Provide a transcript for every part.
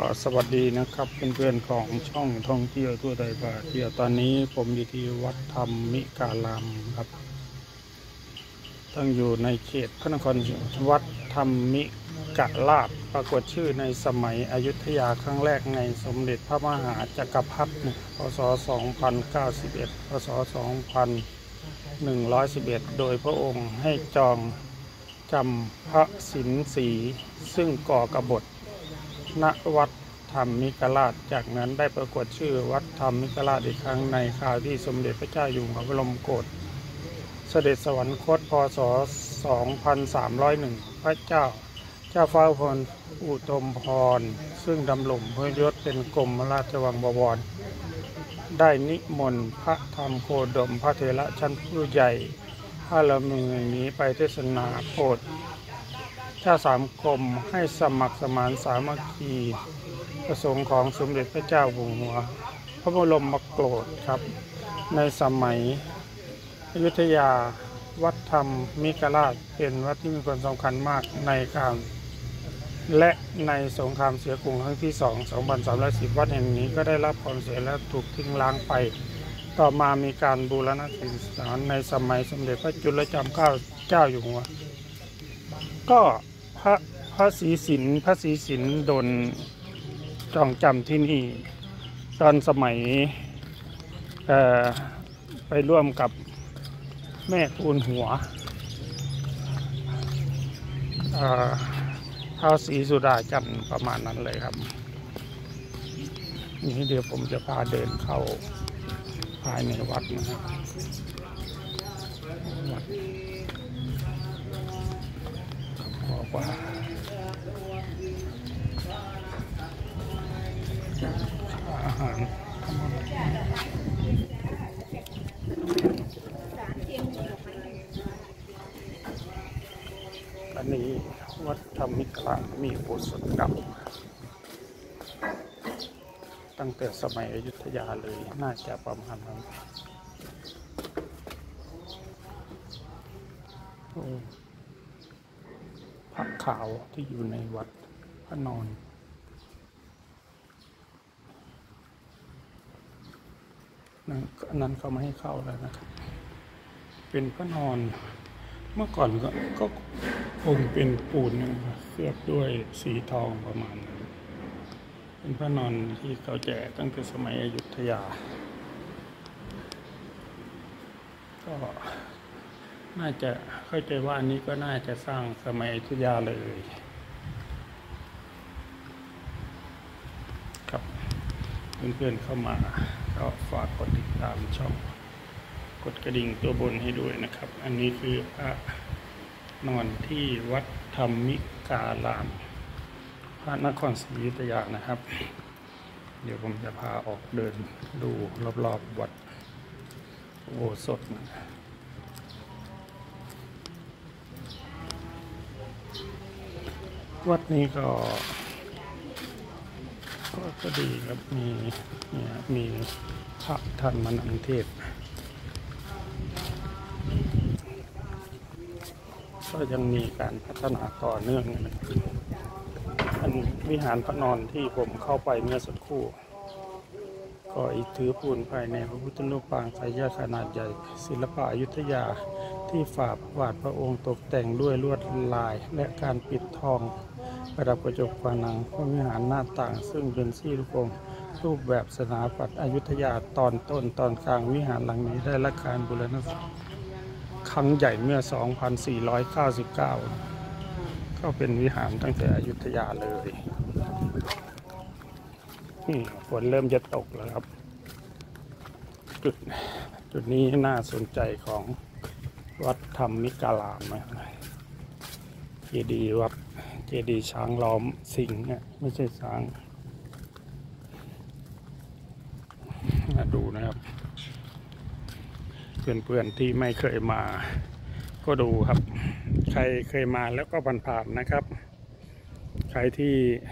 สวัสดีนะครับเพื่อนๆของช่องท่องเที่ยวทั่วไทยพาเที่ยวตอนนี้ผมอยู่ที่วัดธรรมิการามครับตั้งอยู่ในเขตพระนครวัดธรรมิกราชปรากฏชื่อในสมัยอยุธยาครั้งแรกในสมเด็จพระมหาจักรพรรดิพศ2091พศ2111โดยพระองค์ให้จองจำพระสินสีซึ่งก่อกบฏณวัดธรรมิกราชจากนั้นได้ปรากฏชื่อวัดธรรมิกราชอีกครั้งในคราวที่สมเด็จพระเจ้าอยู่หัวบรมโกศเสด็จสวรรคตพศ2301พระเจ้าฟ้าพลอุตมพรซึ่งดำรงพระยศเป็นกรมราชวังบวรได้นิมนต์พระธรรมโคดมพระเถระชั้นผู้ใหญ่5 ละมือนี้ไปเทศนาโปรดชาติสามกรมให้สมัครสมานสามัคคีประสงค์ของสมเด็จพระเจ้าอยู่หัวพระบรมโกศครับในสมัยอยุธยาวัดธรรมิกราชเป็นวัดที่มีความสำคัญมากในการและในสงครามเสียกรุงครั้งที่2310วัดแห่งนี้ก็ได้รับความเสียและถูกทิ้งร้างไปต่อมามีการบูรณะศึกษาในสมัยสมเด็จพระจุลจอมเกล้าเจ้าอยู่หัวก็พระศรีสินโดนจองจำที่นี่ตอนสมัยไปร่วมกับแม่ทูลหัวท้าวศรีสุดาจันทร์ประมาณนั้นเลยครับนี่เดี๋ยวผมจะพาเดินเข้าภายในวัดนะครับวัดบอกว่าอาหารอันนี้วัดธรรมิกราชมีอุโบสถเก่าตั้งแต่สมัยอยุธยาเลยน่าจะประมาณนั้นพระขาวที่อยู่ในวัดพระนอนนั้นเขาไม่ให้เข้าแล้วนะครับเป็นพระนอนเมื่อก่อนก็คงเป็นปูนเคลือบด้วยสีทองประมาณนั้นเป็นพระนอนที่เขาแจกตั้งแต่สมัยอยุธยาก็น่าจะเข้าใจว่าอันนี้ก็น่าจะสร้างสมัยอยุธยาเลยครับเพื่อนๆเข้ามาก็ฝากกดติดตามช่องกดกระดิ่งตัวบนให้ด้วยนะครับอันนี้คือพระนอนที่วัดธรรมิการามพระนครศรีอยุธยานะครับเดี๋ยวผมจะพาออกเดินดูรอบๆวัดโอสถวัดนี้ก็ดีครับมีพระท่านมานั่งเทศก็ยังมีการพัฒนาต่อเนื่องนะครับอันวิหารพระนอนที่ผมเข้าไปเมื่อสักครู่ก็อีกถือปูนภายในพระพุทธรูปปางสายญาติขนาดใหญ่ศิลปะอยุธยาที่ฝาผาดพระองค์ตกแต่งด้วยลวดลายและการปิดทองประดับกระจกผนังพระวิหารหน้าต่างซึ่งเป็นซี่ลูกกงรูปแบบสถาปัตย์อยุธยาตอนต้นตอนกลางวิหารหลังนี้ได้รับการบูรณะครั้งใหญ่เมื่อ 2499 ก็เป็นวิหารตั้งแต่อยุธยาเลยฝนเริ่มจะตกแล้วครับจุดนี้น่าสนใจของวัดธรรมิการามนะครับเจดีย์วัดเจดีย์ช้างล้อมสิงห์ไม่ใช่ช้างมาดูนะครับเพื่อนๆที่ไม่เคยมาก็ดูครับใครเคยมาแล้วก็ผ่านๆนะครับใครที่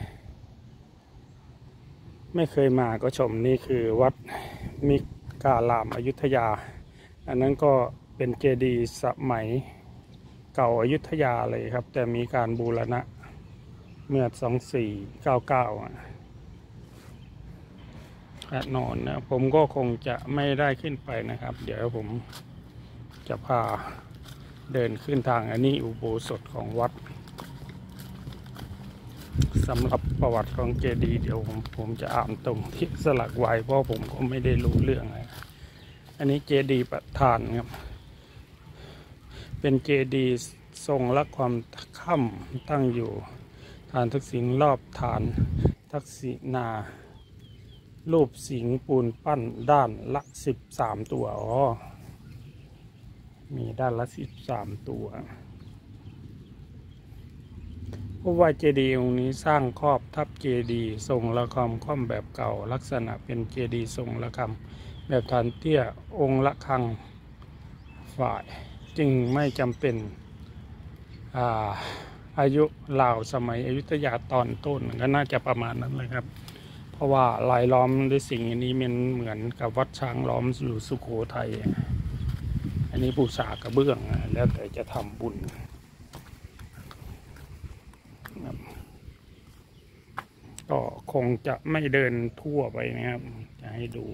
ไม่เคยมาก็ชมนี่คือวัดมิการามอยุธยาอันนั้นก็เป็นเจดีย์สมัยเก่าอยุธยาเลยครับแต่มีการบูรณะเมื่อ2499 พระนอนนะผมก็คงจะไม่ได้ขึ้นไปนะครับเดี๋ยวผมจะพาเดินขึ้นทางอันนี้อุโบสถของวัดสำหรับประวัติของเจดีย์เดี๋ยวผมจะอ่านตรงที่สลักไว้เพราะผมก็ไม่ได้รู้เรื่องอะไรอันนี้เจดีย์ประธานครับเป็นเจดีย์ทรงละความค่ำตั้งอยู่ฐานทักษิณรอบฐานทักษิณารูปสิงห์ปูนปั้นด้านละ13ตัวมีด้านละ13ตัวเพราะว่าเจดีย์องค์นี้สร้างครอบทับเจดีย์ทรงระฆังค่อมแบบเก่าลักษณะเป็นเจดีย์ทรงระฆังแบบฐานเตี้ยองค์ละฆังฝ่ายจึงไม่จำเป็นอายุราวสมัยอยุธยาตอนต้นก็น่าจะประมาณนั้นเลยครับเพราะว่าลายล้อมด้วยสิ่งนี้มันเหมือนกับวัดช้างล้อมอยู่สุโขทัยอันนี้บูชากระเบื้องแล้วแต่จะทำบุญก็คงจะไม่เดินทั่วไปนะครับจะให้ดู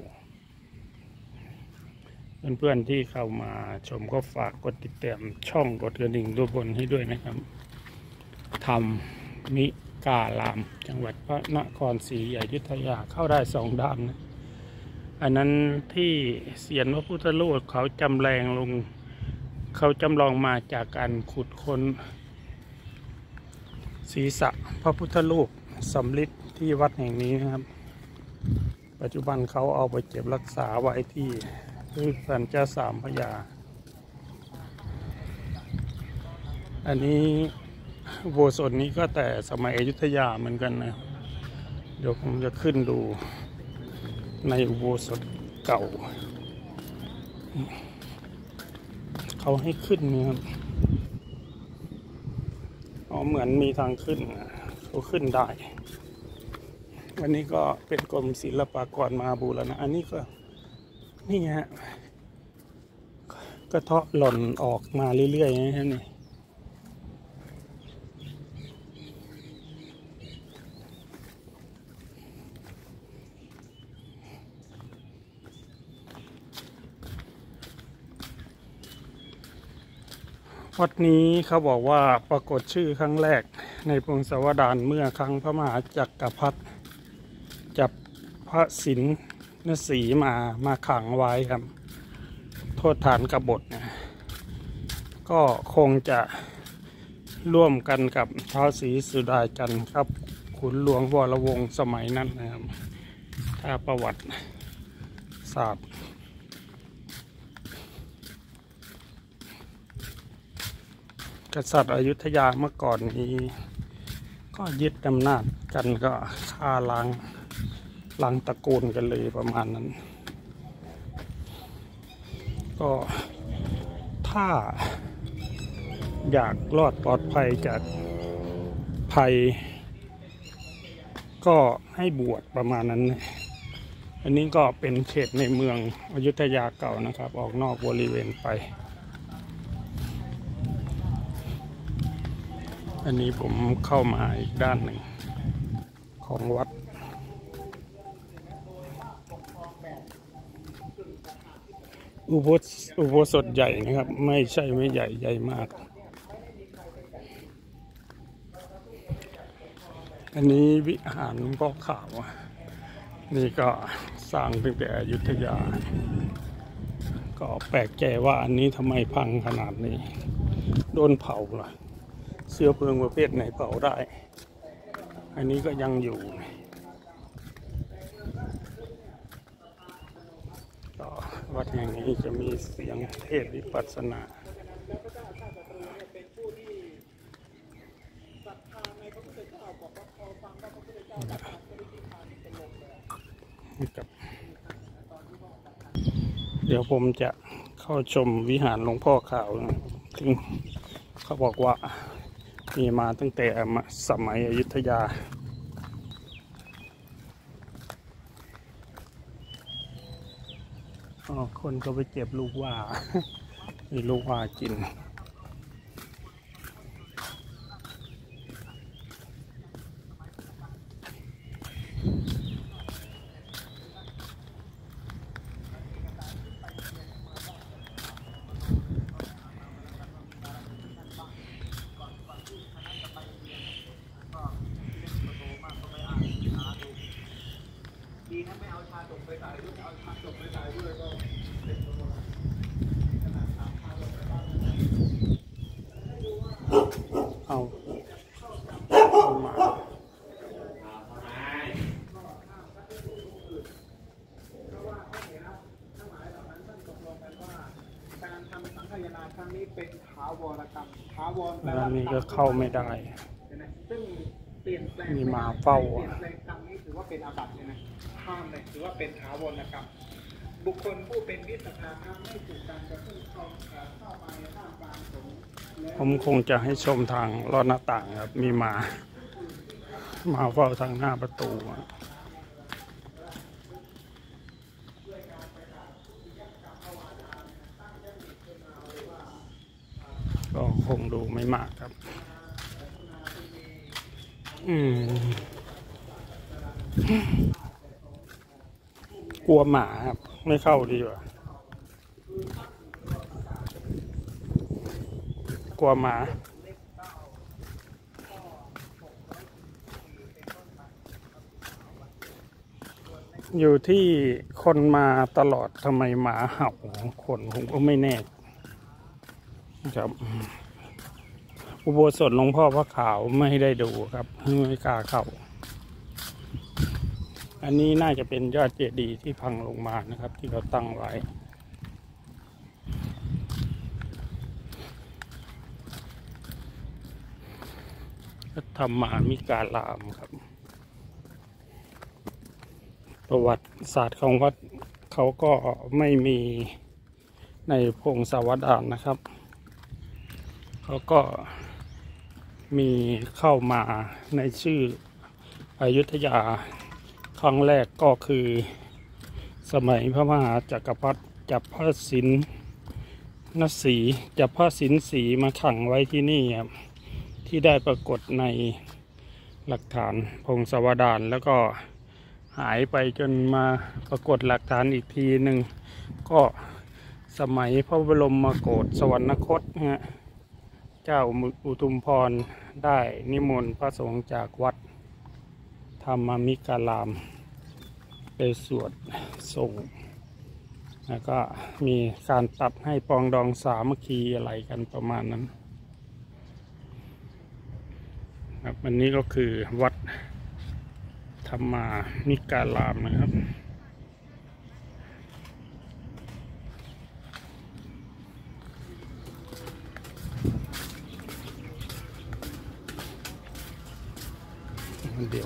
เพื่อนๆที่เข้ามาชมก็ฝากกดติดตามช่องกดกระดิ่งตัวบนให้ด้วยนะครับธรรมมิการามจังหวัดพระนครศรีอยุธยาเข้าได้2 ด้านนะอันนั้นที่เสียนพระพุทธรูปเขาจำลองมาจากการขุดค้นศีรษะพระพุทธรูปสำริดที่วัดแห่งนี้นะครับปัจจุบันเขาเอาไปเก็บรักษาไว้ที่คือสันเจ้า3 พระยาอันนี้อุโบสถนี้ก็แต่สมัยอยุธยาเหมือนกันนะเดี๋ยวผมจะขึ้นดูในอุโบสถเก่าเขาให้ขึ้นนะครับเหมือนมีทางขึ้นเขาขึ้นได้วันนี้ก็เป็นกรมศิลปากรมาบูรณะอันนี้ก็นี่ฮะกระเทาะหล่นออกมาเรื่อยๆนะฮะนี่วัดนี้เขาบอกว่าปรากฏชื่อครั้งแรกในพงศาวดารเมื่อครั้งพระมหาจักรพรรดิจับพระสินสีมาขังไว้ครับโทษฐานกบฏนะก็คงจะร่วมกันกับท้าวศรีสุดาจันทร์ครับขุนหลวงวรวงศ์สมัยนั้นนะครับถ้าประวัติศาสตร์กษัตริย์อยุธยาเมื่อก่อนนี้ก็ยึดอำนาจกันก็ฆ่าล้างตระกูลกันเลยประมาณนั้นก็ถ้าอยากรอดปลอดภัยจากภัยก็ให้บวชประมาณนั้นอันนี้ก็เป็นเขตในเมืองอยุธยาเก่านะครับออกนอกบริเวณไปอันนี้ผมเข้ามาอีกด้านหนึ่งของวัดอุโบสถใหญ่นะครับไม่ใช่ไม่ใหญ่มากอันนี้วิหารหลวงพ่อขาวนี่ก็สร้างตั้งแต่อยุธยาก็แปลกใจว่าอันนี้ทำไมพังขนาดนี้โดนเผาล่ะเชื้อเพลิงประเภทไหนเผาได้อันนี้ก็ยังอยู่ก็วัดแห่งนี้จะมีเสียงเทศน์วิปัสสนาเดี๋ยวผมจะเข้าชมวิหารหลวงพ่อขาวซึ่งเขาบอกว่ามีมาตั้งแต่สมัยอยุธยาคนก็ไปเก็บลูกว่ามีลูกว่ากินเอามาการทำสังฆายนาครั้งนี้เป็นถาวรกรรมถาวรร้านนี้ก็เข้าไม่ได้ซึ่งเปลี่ยนแปลงมีหมาเฝ้าเปลี่ยนแปลงกรรมนี้ถือว่าเป็นอาบัติใช่ไหมห้ามเลยถือว่าเป็นถาวรกรรมบุคคลผู้เป็นวิสถานะไม่ถูกการกระทำเข้าไปห้ามปรามสงฆ์และผมคงจะให้ชมทางลอดหน้าต่างครับ มีหมาเฝ้าทางหน้าประตูอะก็คงดูไม่มากครับ กลัวหมาครับ ไม่เข้าดีกว่า กลัวหมา อยู่ที่คนมาตลอดทำไมหมาเห่าคนผมก็ไม่แน่ครับ อุโบสถหลวงพ่อพระขาวไม่ได้ดูครับไม่กล้าเข้า อันนี้น่าจะเป็นยอดเจดีย์ที่พังลงมานะครับ ที่เขาตั้งไว้ธรรมามิการามครับ ประวัติศาสตร์ของวัดเขาก็ไม่มีในพงศาวดารนะครับ เขาก็มีเข้ามาในชื่ออยุธยาครั้งแรกก็คือสมัยพระมหาจักรพรรดิจับพระสินนสีจับพระสินสีมาขังไว้ที่นี่ครับที่ได้ปรากฏในหลักฐานพงศาวดารแล้วก็หายไปจนมาปรากฏหลักฐานอีกทีหนึ่งก็สมัยพระบรมโกศสวรรคตนะฮะเจ้าอุทุมพรได้นิมนต์พระสงฆ์จากวัดธรรมมิการามไปสวดส่งแล้วก็มีการตัดให้ปองดองสามัคคีอะไรกันประมาณนั้นครับอันนี้ก็คือวัดธรรมามิการามนะครับเดี๋ยว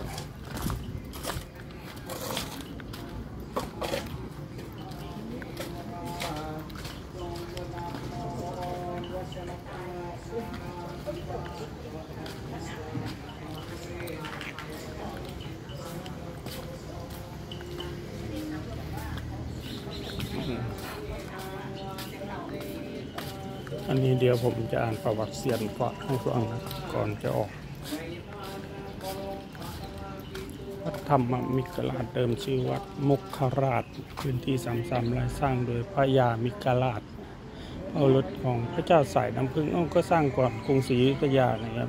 อันนี้เดี๋ยวผมจะอ่านประวัติเซียนฝากให้ฟังนะก่อนจะออกวัดธรรมมิกราชเดิมชื่อวัดมุขราชพื้นที่33 ไร่สร้างโดยพระยามิกราชเอารถของพระเจ้าสายน้ำพึ่งก็สร้างก่อนกรุงศรีอยุธยานะครับ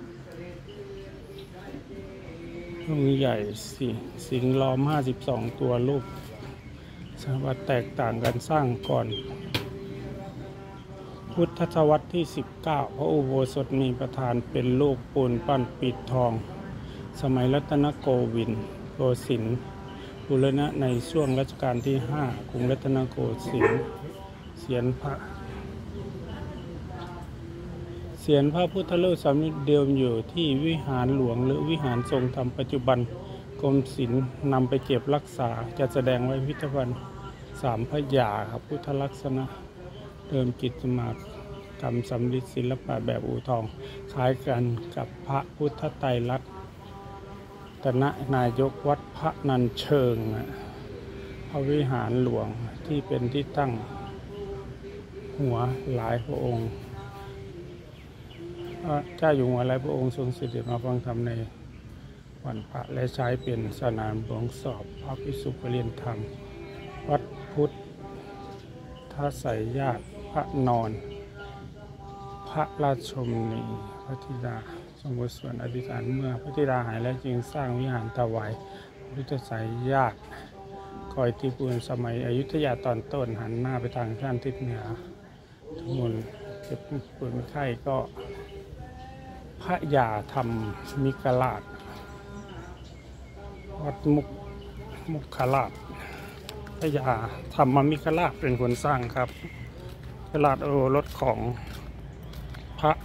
องค์ใหญ่สิงห์ล้อม52 ตัวรูปสวัสดิ์แตกต่างกันสร้างก่อนพุทธศตวรรษที่19พระอุโบสถมีประธานเป็นรูปปูนปั้นปิดทองสมัยรัตนโกสินทร์บูรณะในช่วงรัชกาลที่5กรุงรัตนโกสินทร์เสียนพระพุทธรูปสำริดเดิมอยู่ที่วิหารหลวงหรือวิหารทรงธรรมปัจจุบันกรมศิลป์นำไปเก็บรักษาจะแสดงไว้พิพิธภัณฑ์3 พระยาครับพุทธลักษณะเดิมกิจมากรรมสำริดศิลปะแบบอู่ทองคล้ายกันกับพระพุทธไตรลักษณ์นายกวัดพระนันเชิงพระวิหารหลวงที่เป็นที่ตั้งหัวหลายพระองค์เจ้าอยู่หัวหลายพระองค์ทรงเสด็จมาฟังธรรมในวันพระและใช้เป็นสนามหลวงสอบพระภิกษุเรียนธรรมวัดพุทธไสยญาติพระนอนพระราชชมนีพระธิดาทรงบทสวดอธิษฐานเมื่อพระธิดาหายแล้วจึงสร้างวิหารถวายพุทธไสยญาติคอยตีปูนสมัยอยุธยาตอนต้นหันหน้าไปทางด้านทิศเหนือทั้งหมดเก็บปูนไข่ก็พระยาธรรมมิกราชวัดมุขราชพระยาธรรมมิกราชเป็นคนสร้างครับกราชโอรสของพระ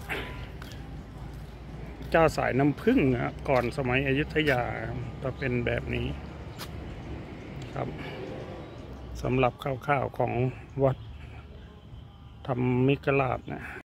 เจ้าสายน้ำผึ้งก่อนสมัยอยุธยาจะเป็นแบบนี้ครับสำหรับคร่าวๆของวัดธรรมมิกราชนะ